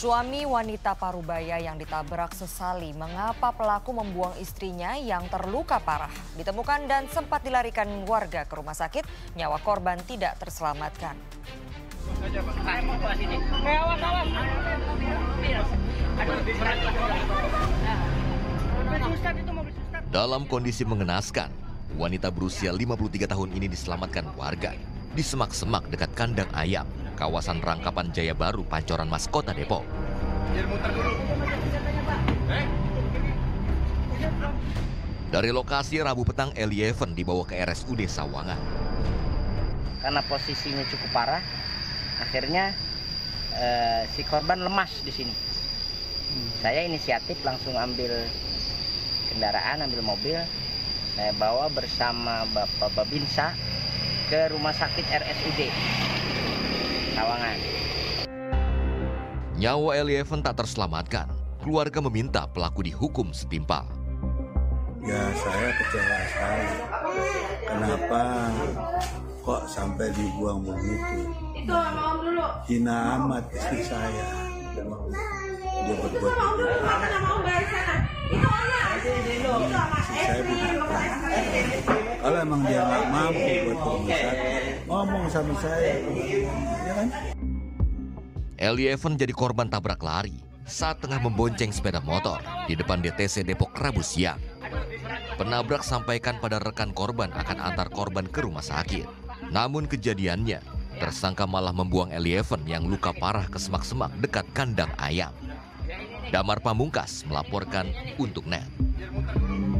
Suami wanita Parubaya yang ditabrak sesali mengapa pelaku membuang istrinya yang terluka parah. Ditemukan dan sempat dilarikan warga ke rumah sakit, nyawa korban tidak terselamatkan. Dalam kondisi mengenaskan, wanita berusia 53 tahun ini diselamatkan warga di semak-semak dekat kandang ayam, kawasan Rangkapan Jaya Baru, Pancoran Mas, Kota Depok. Dari lokasi Rabu petang, Elieven dibawa ke RSUD Sawangan. Karena posisinya cukup parah, akhirnya si korban lemas di sini. Saya inisiatif langsung ambil kendaraan, ambil mobil, saya bawa bersama Bapak Babinsa ke rumah sakit RSUD Sawangan. Nyawa Elieven tak terselamatkan. Keluarga meminta pelaku dihukum setimpal. Ya, saya kecewa sekali. Kenapa kok sampai dibuang begitu? Hina amat istri saya. Dia berbuat begitu. Saya begitu. Kalau emang dia nggak mampu buat rumah sakit, ngomong sama saya, ya kan? Elieven jadi korban tabrak lari saat tengah membonceng sepeda motor di depan DTC Depok Rabu siang. Penabrak sampaikan pada rekan korban akan antar korban ke rumah sakit. Namun kejadiannya, tersangka malah membuang Elieven yang luka parah ke semak-semak dekat kandang ayam. Damar Pamungkas melaporkan untuk NET.